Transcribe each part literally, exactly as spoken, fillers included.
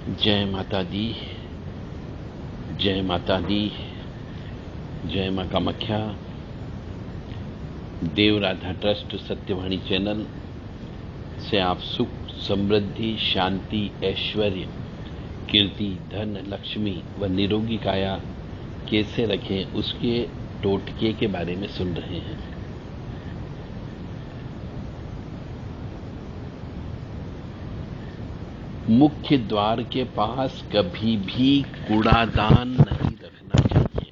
जय माता दी, जय माता दी, जय मां कामाख्या। देव राधा ट्रस्ट सत्यवाणी चैनल से आप सुख, समृद्धि, शांति, ऐश्वर्य, कीर्ति, धन, लक्ष्मी व निरोगी काया कैसे रखें उसके टोटके के बारे में सुन रहे हैं। मुख्य द्वार के पास कभी भी कूड़ादान नहीं रखना चाहिए।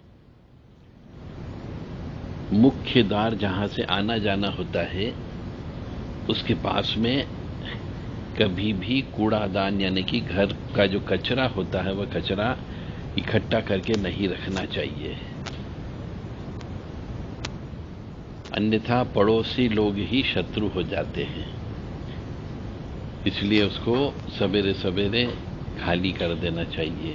मुख्य द्वार जहां से आना जाना होता है उसके पास में कभी भी कूड़ादान यानी कि घर का जो कचरा होता है वह कचरा इकट्ठा करके नहीं रखना चाहिए, अन्यथा पड़ोसी लोग ही शत्रु हो जाते हैं। इसलिए उसको सवेरे सवेरे खाली कर देना चाहिए।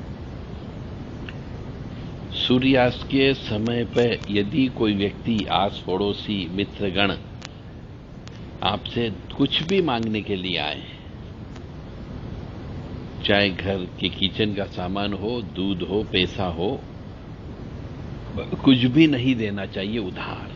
सूर्यास्त के समय पर यदि कोई व्यक्ति, आस पड़ोसी, मित्रगण आपसे कुछ भी मांगने के लिए आए, चाहे घर के किचन का सामान हो, दूध हो, पैसा हो, कुछ भी नहीं देना चाहिए उधार।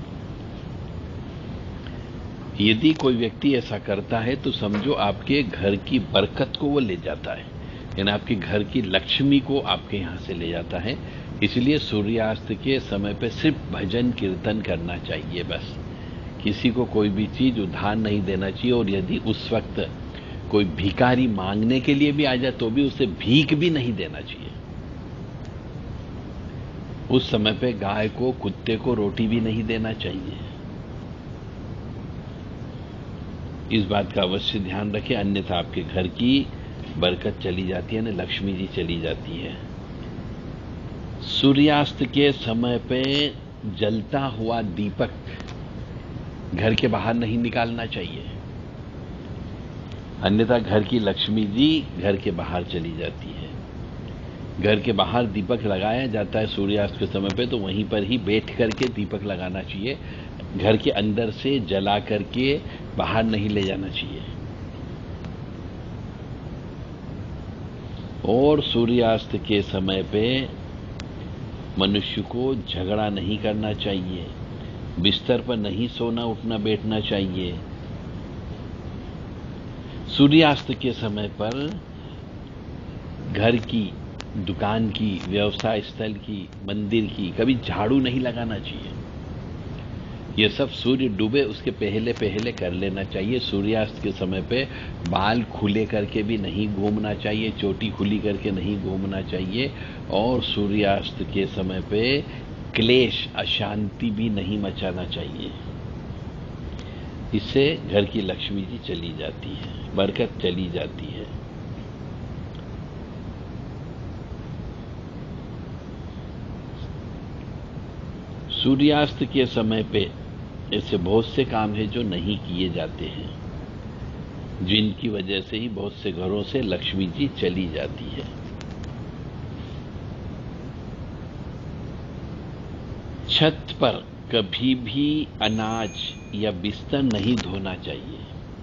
यदि कोई व्यक्ति ऐसा करता है तो समझो आपके घर की बरकत को वो ले जाता है, यानी आपके घर की लक्ष्मी को आपके यहां से ले जाता है। इसलिए सूर्यास्त के समय पे सिर्फ भजन कीर्तन करना चाहिए, बस किसी को कोई भी चीज उधार नहीं देना चाहिए। और यदि उस वक्त कोई भिखारी मांगने के लिए भी आ जाए तो भी उसे भीख भी नहीं देना चाहिए। उस समय पे गाय को, कुत्ते को रोटी भी नहीं देना चाहिए। इस बात का अवश्य ध्यान रखें, अन्यथा आपके घर की बरकत चली जाती है, ना लक्ष्मी जी चली जाती है। सूर्यास्त के समय पे जलता हुआ दीपक घर के बाहर नहीं निकालना चाहिए, अन्यथा घर की लक्ष्मी जी घर के बाहर चली जाती है। घर के बाहर दीपक लगाया जाता है सूर्यास्त के समय पे, तो वहीं पर ही बैठ करके दीपक लगाना चाहिए। घर के अंदर से जला करके बाहर नहीं ले जाना चाहिए। और सूर्यास्त के समय पे मनुष्य को झगड़ा नहीं करना चाहिए, बिस्तर पर नहीं सोना उठना बैठना चाहिए। सूर्यास्त के समय पर घर की, दुकान की, व्यवसाय स्थल की, मंदिर की कभी झाड़ू नहीं लगाना चाहिए। ये सब सूर्य डूबे उसके पहले पहले कर लेना चाहिए। सूर्यास्त के समय पे बाल खुले करके भी नहीं घूमना चाहिए, चोटी खुली करके नहीं घूमना चाहिए। और सूर्यास्त के समय पे क्लेश, अशांति भी नहीं मचाना चाहिए। इससे घर की लक्ष्मी जी चली जाती है, बरकत चली जाती है। सूर्यास्त के समय पे ऐसे बहुत से काम हैं जो नहीं किए जाते हैं, जिनकी वजह से ही बहुत से घरों से लक्ष्मी जी चली जाती है। छत पर कभी भी अनाज या बिस्तर नहीं धोना चाहिए।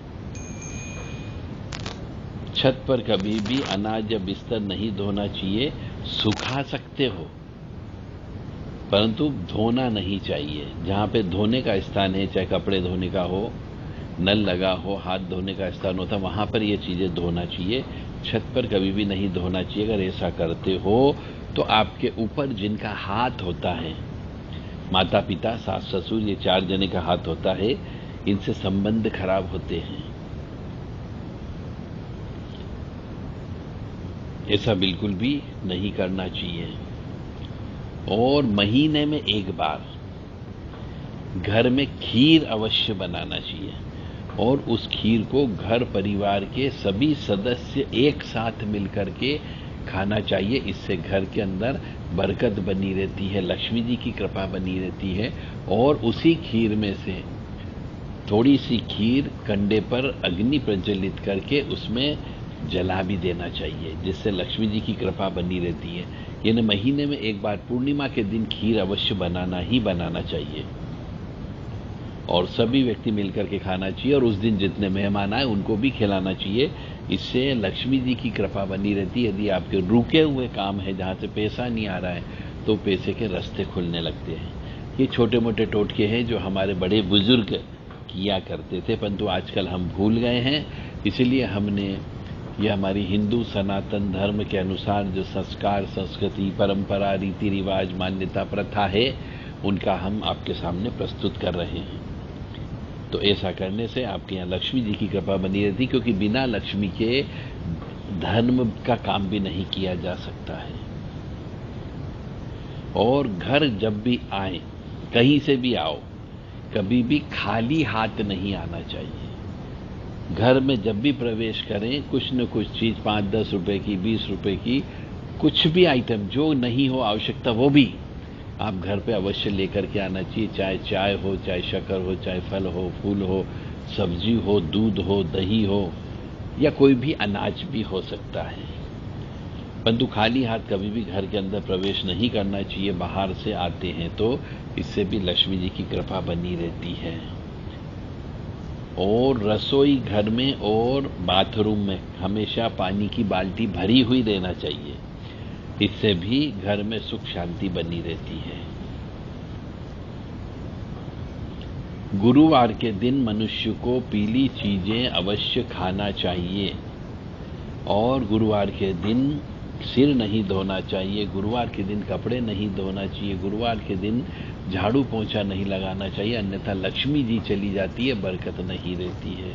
छत पर कभी भी अनाज या बिस्तर नहीं धोना चाहिए। सुखा सकते हो परंतु धोना नहीं चाहिए। जहां पे धोने का स्थान है, चाहे कपड़े धोने का हो, नल लगा हो, हाथ धोने का स्थान होता, वहां पर ये चीजें धोना चाहिए। छत पर कभी भी नहीं धोना चाहिए। अगर ऐसा करते हो तो आपके ऊपर जिनका हाथ होता है, माता पिता, सास ससुर, ये चार जने का हाथ होता है, इनसे संबंध खराब होते हैं। ऐसा बिल्कुल भी नहीं करना चाहिए। और महीने में एक बार घर में खीर अवश्य बनाना चाहिए, और उस खीर को घर परिवार के सभी सदस्य एक साथ मिलकर के खाना चाहिए। इससे घर के अंदर बरकत बनी रहती है, लक्ष्मी जी की कृपा बनी रहती है। और उसी खीर में से थोड़ी सी खीर कंडे पर अग्नि प्रज्वलित करके उसमें जला भी देना चाहिए, जिससे लक्ष्मी जी की कृपा बनी रहती है। यानी महीने में एक बार पूर्णिमा के दिन खीर अवश्य बनाना ही बनाना चाहिए। और सभी व्यक्ति मिलकर के खाना चाहिए और उस दिन जितने मेहमान आए उनको भी खिलाना चाहिए। इससे लक्ष्मी जी की कृपा बनी रहती है। यदि आपके रुके हुए काम है जहां से पैसा नहीं आ रहा है तो पैसे के रास्ते खुलने लगते हैं। ये छोटे मोटे टोटके हैं जो हमारे बड़े बुजुर्ग किया करते थे, परंतु आजकल हम भूल गए हैं। इसलिए हमने यह हमारी हिंदू सनातन धर्म के अनुसार जो संस्कार, संस्कृति, परंपरा, रीति रिवाज, मान्यता, प्रथा है, उनका हम आपके सामने प्रस्तुत कर रहे हैं। तो ऐसा करने से आपके यहाँ लक्ष्मी जी की कृपा बनी रहती, क्योंकि बिना लक्ष्मी के धर्म का काम भी नहीं किया जा सकता है। और घर जब भी आए, कहीं से भी आओ, कभी भी खाली हाथ नहीं आना चाहिए। घर में जब भी प्रवेश करें कुछ न कुछ चीज, पांच दस रुपए की, बीस रुपए की, कुछ भी आइटम जो नहीं हो आवश्यकता वो भी आप घर पे अवश्य लेकर के आना चाहिए। चाहे चाय हो, चाहे शक्कर हो, चाहे फल हो, फूल हो, सब्जी हो, दूध हो, दही हो, या कोई भी अनाज भी हो सकता है। परंतु खाली हाथ कभी भी घर के अंदर प्रवेश नहीं करना चाहिए। बाहर से आते हैं तो इससे भी लक्ष्मी जी की कृपा बनी रहती है। और रसोई घर में और बाथरूम में हमेशा पानी की बाल्टी भरी हुई रहना चाहिए। इससे भी घर में सुख शांति बनी रहती है। गुरुवार के दिन मनुष्य को पीली चीजें अवश्य खाना चाहिए और गुरुवार के दिन सिर नहीं धोना चाहिए, गुरुवार के दिन कपड़े नहीं धोना चाहिए, गुरुवार के दिन झाड़ू पोंछा नहीं लगाना चाहिए, अन्यथा लक्ष्मी जी चली जाती है, बरकत नहीं रहती है।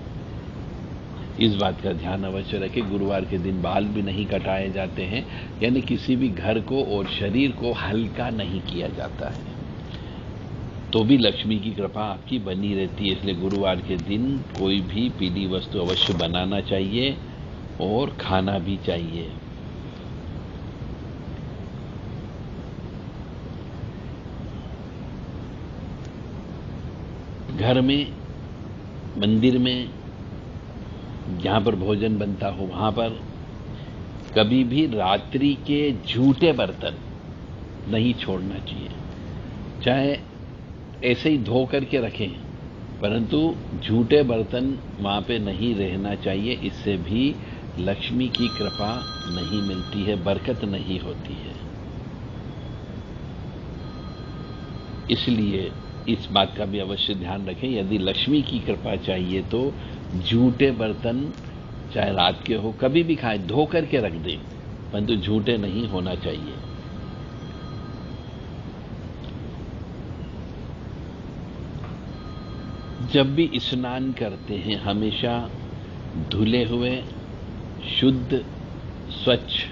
इस बात का ध्यान अवश्य रखें। गुरुवार के दिन बाल भी नहीं कटाए जाते हैं, यानी किसी भी घर को और शरीर को हल्का नहीं किया जाता है, तो भी लक्ष्मी की कृपा आपकी बनी रहती है। इसलिए गुरुवार के दिन कोई भी पीली वस्तु अवश्य बनाना चाहिए और खाना भी चाहिए। घर में, मंदिर में, जहां पर भोजन बनता हो वहां पर कभी भी रात्रि के झूठे बर्तन नहीं छोड़ना चाहिए। चाहे ऐसे ही धो करके रखें, परंतु झूठे बर्तन वहां पे नहीं रहना चाहिए। इससे भी लक्ष्मी की कृपा नहीं मिलती है, बरकत नहीं होती है। इसलिए इस बात का भी अवश्य ध्यान रखें। यदि लक्ष्मी की कृपा चाहिए तो झूठे बर्तन चाहे रात के हो, कभी भी खाएं, धो करके रख दें, परंतु झूठे नहीं होना चाहिए। जब भी स्नान करते हैं हमेशा धुले हुए, शुद्ध, स्वच्छ,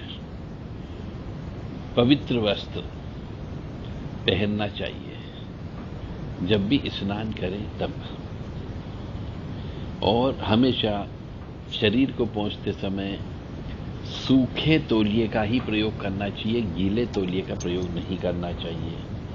पवित्र वस्त्र पहनना चाहिए जब भी स्नान करें तब। और हमेशा शरीर को पोंछते समय सूखे तौलिए का ही प्रयोग करना चाहिए, गीले तौलिए का प्रयोग नहीं करना चाहिए।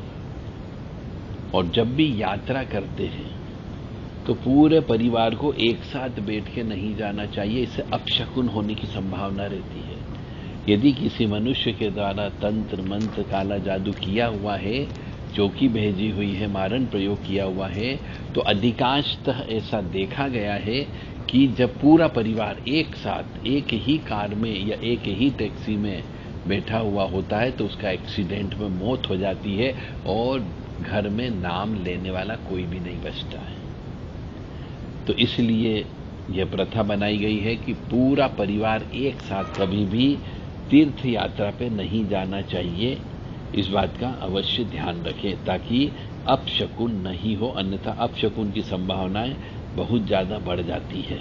और जब भी यात्रा करते हैं तो पूरे परिवार को एक साथ बैठ के नहीं जाना चाहिए, इससे अपशकुन होने की संभावना रहती है। यदि किसी मनुष्य के द्वारा तंत्र मंत्र काला जादू किया हुआ है, चौकी भेजी हुई है, मारण प्रयोग किया हुआ है, तो अधिकांशतः ऐसा देखा गया है कि जब पूरा परिवार एक साथ एक ही कार में या एक ही टैक्सी में बैठा हुआ होता है तो उसका एक्सीडेंट में मौत हो जाती है और घर में नाम लेने वाला कोई भी नहीं बचता है। तो इसलिए यह प्रथा बनाई गई है कि पूरा परिवार एक साथ कभी भी तीर्थ यात्रा पे नहीं जाना चाहिए। इस बात का अवश्य ध्यान रखें ताकि अपशकुन नहीं हो, अन्यथा अपशकुन की संभावनाएं बहुत ज्यादा बढ़ जाती है।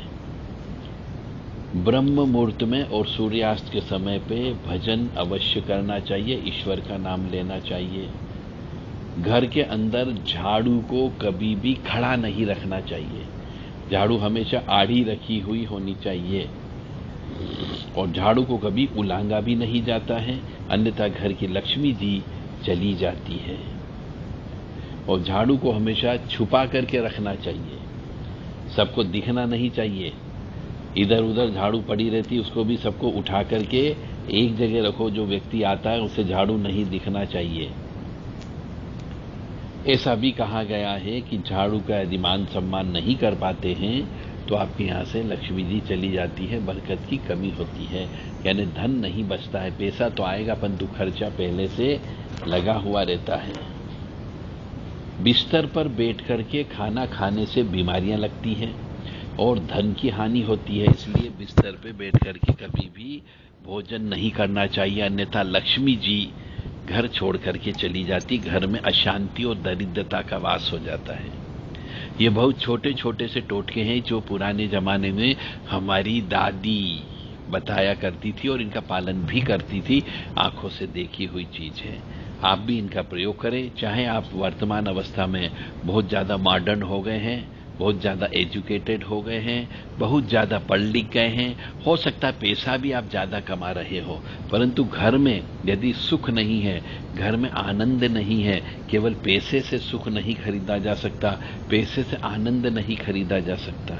ब्रह्म मुहूर्त में और सूर्यास्त के समय पे भजन अवश्य करना चाहिए, ईश्वर का नाम लेना चाहिए। घर के अंदर झाड़ू को कभी भी खड़ा नहीं रखना चाहिए, झाड़ू हमेशा आड़ी रखी हुई होनी चाहिए। और झाड़ू को कभी उलांगा भी नहीं जाता है, अन्यथा घर की लक्ष्मी जी चली जाती है। और झाड़ू को हमेशा छुपा करके रखना चाहिए, सबको दिखना नहीं चाहिए। इधर उधर झाड़ू पड़ी रहती, उसको भी सबको उठा करके एक जगह रखो, जो व्यक्ति आता है उसे झाड़ू नहीं दिखना चाहिए। ऐसा भी कहा गया है कि झाड़ू का यदि मान सम्मान नहीं कर पाते हैं तो आपके यहाँ से लक्ष्मी जी चली जाती है, बरकत की कमी होती है, यानी धन नहीं बचता है। पैसा तो आएगा परंतु खर्चा पहले से लगा हुआ रहता है। बिस्तर पर बैठ करके खाना खाने से बीमारियां लगती हैं और धन की हानि होती है, इसलिए बिस्तर पे बैठ करके कभी भी भोजन नहीं करना चाहिए, अन्यथा लक्ष्मी जी घर छोड़ करके चली जाती, घर में अशांति और दरिद्रता का वास हो जाता है। ये बहुत छोटे छोटे से टोटके हैं जो पुराने जमाने में हमारी दादी बताया करती थी और इनका पालन भी करती थी, आंखों से देखी हुई चीज है। आप भी इनका प्रयोग करें, चाहे आप वर्तमान अवस्था में बहुत ज्यादा मॉडर्न हो गए हैं, बहुत ज्यादा एजुकेटेड हो गए हैं, बहुत ज्यादा पढ़ लिख गए हैं, हो सकता है पैसा भी आप ज्यादा कमा रहे हो, परंतु घर में यदि सुख नहीं है, घर में आनंद नहीं है, केवल पैसे से सुख नहीं खरीदा जा सकता, पैसे से आनंद नहीं खरीदा जा सकता।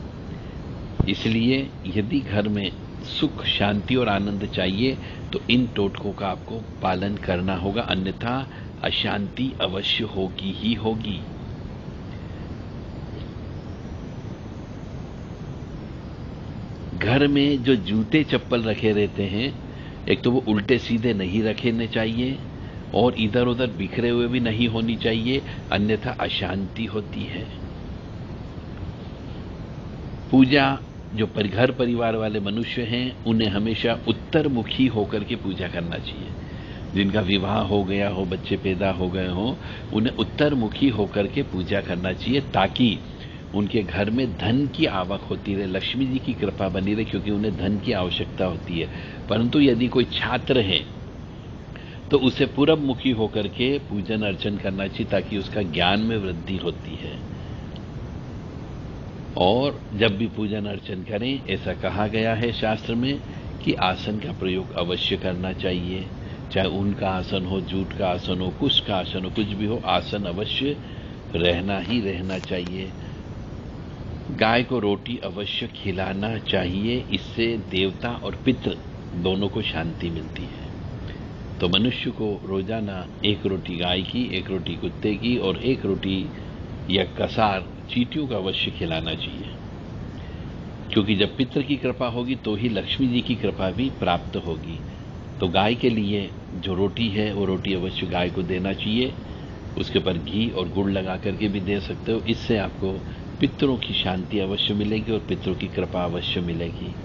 इसलिए यदि घर में सुख, शांति और आनंद चाहिए तो इन टोटकों का आपको पालन करना होगा, अन्यथा अशांति अवश्य होगी ही होगी। घर में जो जूते चप्पल रखे रहते हैं, एक तो वो उल्टे सीधे नहीं रखने चाहिए और इधर उधर बिखरे हुए भी नहीं होनी चाहिए, अन्यथा अशांति होती है। पूजा जो पर घर परिवार वाले मनुष्य हैं उन्हें हमेशा उत्तर मुखी होकर के पूजा करना चाहिए। जिनका विवाह हो गया हो, बच्चे पैदा हो गए हो, उन्हें उत्तर मुखी होकर के पूजा करना चाहिए ताकि उनके घर में धन की आवक होती रहे, लक्ष्मी जी की कृपा बनी रहे, क्योंकि उन्हें धन की आवश्यकता होती है। परंतु यदि कोई छात्र है तो उसे पूरब मुखी होकर के पूजन अर्चन करना चाहिए ताकि उसका ज्ञान में वृद्धि होती है। और जब भी पूजन अर्चन करें, ऐसा कहा गया है शास्त्र में कि आसन का प्रयोग अवश्य करना चाहिए, चाहे ऊन का आसन हो, जूट का आसन हो, कुश का आसन हो, कुछ भी हो, आसन अवश्य रहना ही रहना चाहिए। गाय को रोटी अवश्य खिलाना चाहिए, इससे देवता और पितृ दोनों को शांति मिलती है। तो मनुष्य को रोजाना एक रोटी गाय की, एक रोटी कुत्ते की और एक रोटी या कसार चींटियों का अवश्य खिलाना चाहिए, क्योंकि जब पितृ की कृपा होगी तो ही लक्ष्मी जी की कृपा भी प्राप्त होगी। तो गाय के लिए जो रोटी है वो रोटी अवश्य गाय को देना चाहिए, उसके ऊपर घी और गुड़ लगा करके भी दे सकते हो। इससे आपको पितरों की शांति अवश्य मिलेगी और पितरों की कृपा अवश्य मिलेगी।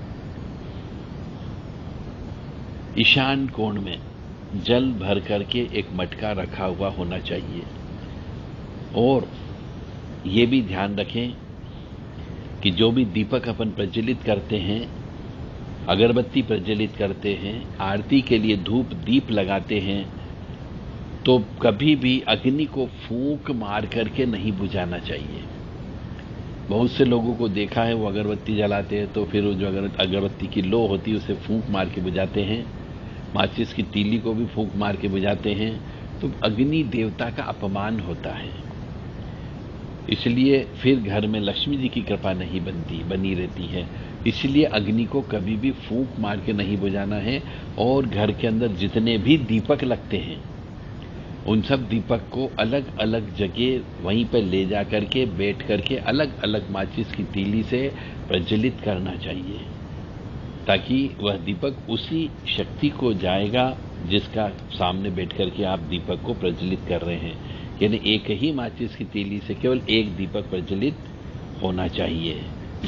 ईशान कोण में जल भर करके एक मटका रखा हुआ होना चाहिए और ये भी ध्यान रखें कि जो भी दीपक अपन प्रज्वलित करते हैं, अगरबत्ती प्रज्वलित करते हैं, आरती के लिए धूप दीप लगाते हैं, तो कभी भी अग्नि को फूंक मार करके नहीं बुझाना चाहिए। बहुत से लोगों को देखा है, वो अगरबत्ती जलाते हैं तो फिर वो जो अगरबत्ती की लो होती है उसे फूंक मार के बुझाते हैं, माचिस की तीली को भी फूंक मार के बुझाते हैं, तो अग्नि देवता का अपमान होता है। इसलिए फिर घर में लक्ष्मी जी की कृपा नहीं बनती बनी रहती है। इसलिए अग्नि को कभी भी फूंक मार के नहीं बुझाना है और घर के अंदर जितने भी दीपक लगते हैं उन सब दीपक को अलग अलग जगह वहीं पर ले जा करके बैठ करके अलग अलग माचिस की तीली से प्रज्वलित करना चाहिए, ताकि वह दीपक उसी शक्ति को जाएगा जिसका सामने बैठ करके आप दीपक को प्रज्वलित कर रहे हैं। यानी एक ही माचिस की तीली से केवल एक दीपक प्रज्वलित होना चाहिए।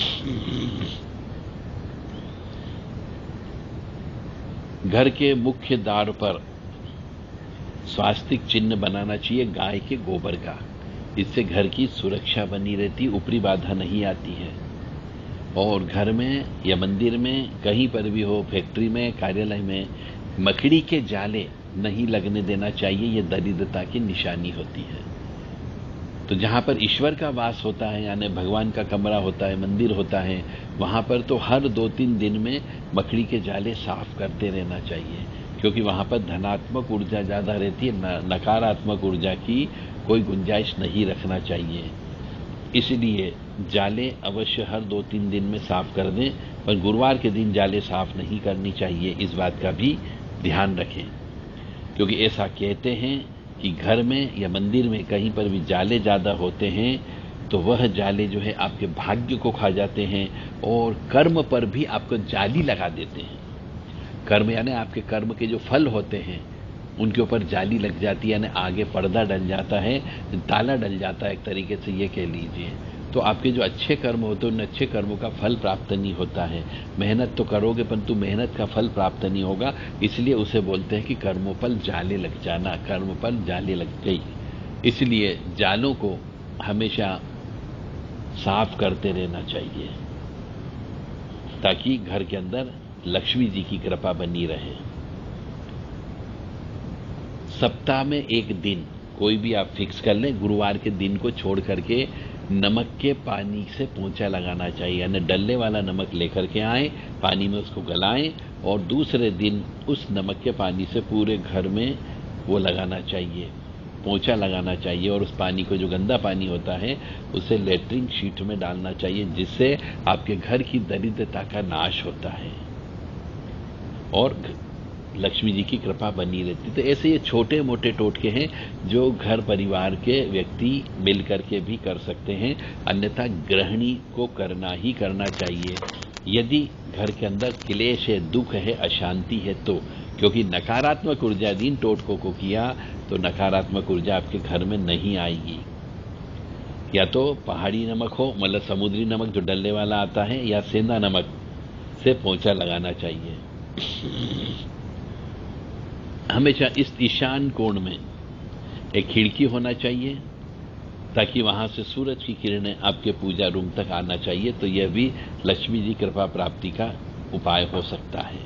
घर के मुख्य द्वार पर स्वास्तिक चिन्ह बनाना चाहिए गाय के गोबर का, इससे घर की सुरक्षा बनी रहती, ऊपरी बाधा नहीं आती है। और घर में या मंदिर में कहीं पर भी हो, फैक्ट्री में, कार्यालय में मकड़ी के जाले नहीं लगने देना चाहिए, यह दरिद्रता की निशानी होती है। तो जहां पर ईश्वर का वास होता है, यानी भगवान का कमरा होता है, मंदिर होता है, वहां पर तो हर दो तीन दिन में मकड़ी के जाले साफ करते रहना चाहिए, क्योंकि वहां पर धनात्मक ऊर्जा ज्यादा रहती है, नकारात्मक ऊर्जा की कोई गुंजाइश नहीं रखना चाहिए। इसलिए जाले अवश्य हर दो तीन दिन में साफ कर दें, पर गुरुवार के दिन जाले साफ नहीं करनी चाहिए, इस बात का भी ध्यान रखें। क्योंकि ऐसा कहते हैं कि घर में या मंदिर में कहीं पर भी जाले ज़्यादा होते हैं तो वह जाले जो है आपके भाग्य को खा जाते हैं और कर्म पर भी आपको जाली लगा देते हैं। कर्म यानी आपके कर्म के जो फल होते हैं उनके ऊपर जाली लग जाती है, यानी आगे पर्दा डल जाता है, ताला डल जाता है, एक तरीके से ये कह लीजिए। तो आपके जो अच्छे कर्म होते हैं उन अच्छे कर्मों का फल प्राप्त नहीं होता है। मेहनत तो करोगे परंतु मेहनत का फल प्राप्त नहीं होगा, इसलिए उसे बोलते हैं कि कर्मों पर जाले लग जाना, कर्म पर जाले लग गई। इसलिए जालों को हमेशा साफ करते रहना चाहिए ताकि घर के अंदर लक्ष्मी जी की कृपा बनी रहे। सप्ताह में एक दिन कोई भी आप फिक्स कर लें, गुरुवार के दिन को छोड़ करके नमक के पानी से पोंछा लगाना चाहिए, यानी डलने वाला नमक लेकर के आए, पानी में उसको गलाएं और दूसरे दिन उस नमक के पानी से पूरे घर में वो लगाना चाहिए, पोंछा लगाना चाहिए। और उस पानी को, जो गंदा पानी होता है, उसे लेटरिन शीट में डालना चाहिए, जिससे आपके घर की दरिद्रता का नाश होता है और लक्ष्मी जी की कृपा बनी रहती। तो ऐसे ये छोटे मोटे टोटके हैं जो घर परिवार के व्यक्ति मिल करके भी कर सकते हैं, अन्यथा गृहिणी को करना ही करना चाहिए यदि घर के अंदर क्लेश है, दुख है, अशांति है तो। क्योंकि नकारात्मक ऊर्जाधीन टोटकों को किया तो नकारात्मक ऊर्जा आपके घर में नहीं आएगी। या तो पहाड़ी नमक हो, मतलब समुद्री नमक जो डलने वाला आता है, या सेंधा नमक से पोंछा लगाना चाहिए। हमेशा इस ईशान कोण में एक खिड़की होना चाहिए ताकि वहां से सूरज की किरणें आपके पूजा रूम तक आना चाहिए, तो यह भी लक्ष्मी जी कृपा प्राप्ति का उपाय हो सकता है।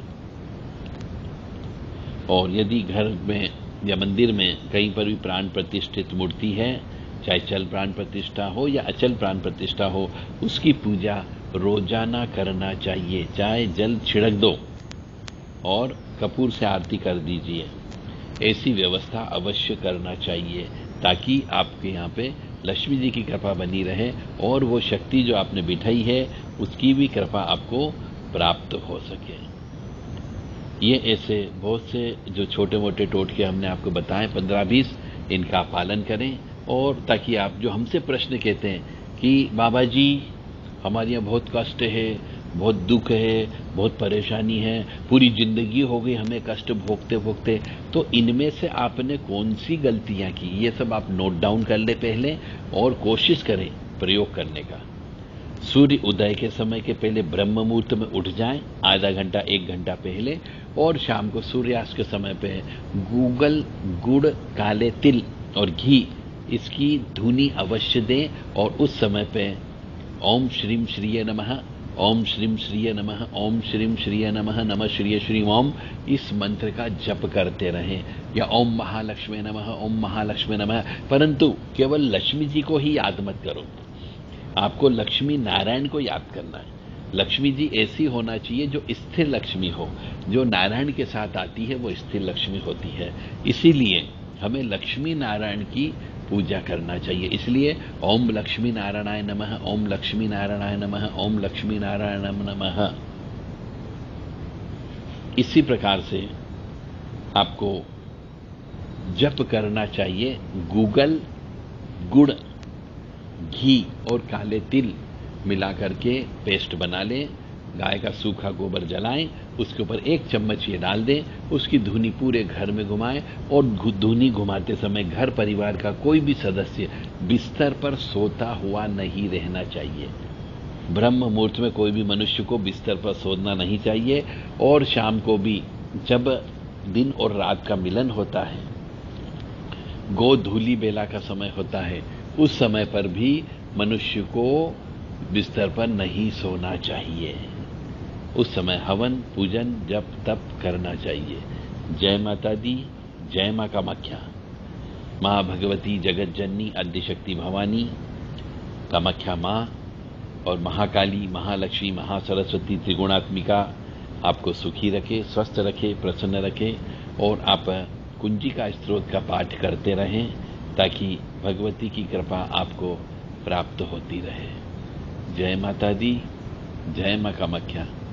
और यदि घर में या मंदिर में कहीं पर भी प्राण प्रतिष्ठित मूर्ति है, चाहे चल प्राण प्रतिष्ठा हो या अचल प्राण प्रतिष्ठा हो, उसकी पूजा रोजाना करना चाहिए। चाहे जल छिड़क दो और कपूर से आरती कर दीजिए, ऐसी व्यवस्था अवश्य करना चाहिए ताकि आपके यहाँ पे लक्ष्मी जी की कृपा बनी रहे और वो शक्ति जो आपने बिठाई है उसकी भी कृपा आपको प्राप्त हो सके। ये ऐसे बहुत से जो छोटे मोटे टोटके हमने आपको बताए, पंद्रह बीस, इनका पालन करें। और ताकि आप जो हमसे प्रश्न कहते हैं कि बाबा जी हमारे यहाँ बहुत कष्ट है, बहुत दुख है, बहुत परेशानी है, पूरी जिंदगी हो गई हमें कष्ट भोगते भोगते, तो इनमें से आपने कौन सी गलतियां की, ये सब आप नोट डाउन कर ले पहले और कोशिश करें प्रयोग करने का। सूर्य उदय के समय के पहले ब्रह्म मुहूर्त में उठ जाएं, आधा घंटा एक घंटा पहले, और शाम को सूर्यास्त के समय पे गूगल गुड़, काले तिल और घी इसकी धुनी अवश्य दें और उस समय पे ओम श्रीम श्रीय नमः, ओम श्रीम श्रीय नमः, ओम श्रीम श्रीय नमः, नमः श्रीय श्री ओम, इस मंत्र का जप करते रहें। या ओम महालक्ष्मी नमः, ओम महालक्ष्मी नमः। परंतु केवल लक्ष्मी जी को ही याद मत करो, आपको लक्ष्मी नारायण को याद करना है। लक्ष्मी जी ऐसी होना चाहिए जो स्थिर लक्ष्मी हो, जो नारायण के साथ आती है वो स्थिर लक्ष्मी होती है। इसीलिए हमें लक्ष्मी नारायण की पूजा करना चाहिए। इसलिए ओम लक्ष्मी नारायणाय नमः, ओम लक्ष्मी नारायणाय नमः, ओम लक्ष्मी नारायण नमः। इसी प्रकार से आपको जप करना चाहिए। गूगल, गुड़, घी और काले तिल मिला करके पेस्ट बना लें, गाय का सूखा गोबर जलाएं, उसके ऊपर एक चम्मच ये डाल दें, उसकी धुनी पूरे घर में घुमाएं और धुनी घुमाते समय घर परिवार का कोई भी सदस्य बिस्तर पर सोता हुआ नहीं रहना चाहिए। ब्रह्म मुहूर्त में कोई भी मनुष्य को बिस्तर पर सोना नहीं चाहिए। और शाम को भी जब दिन और रात का मिलन होता है, गोधूली बेला का समय होता है, उस समय पर भी मनुष्य को बिस्तर पर नहीं सोना चाहिए। उस समय हवन, पूजन, जप, तप करना चाहिए। जय माता दी, जय मां कामाख्या। मां भगवती जगत जननी आद्यशक्ति भवानी कामाख्या मां और महाकाली, महालक्ष्मी, महासरस्वती त्रिगुणात्मिका आपको सुखी रखे, स्वस्थ रखे, प्रसन्न रखे। और आप कुंजिका स्त्रोत का पाठ करते रहें ताकि भगवती की कृपा आपको प्राप्त होती रहे। जय माता दी, जय मां कामाख्या।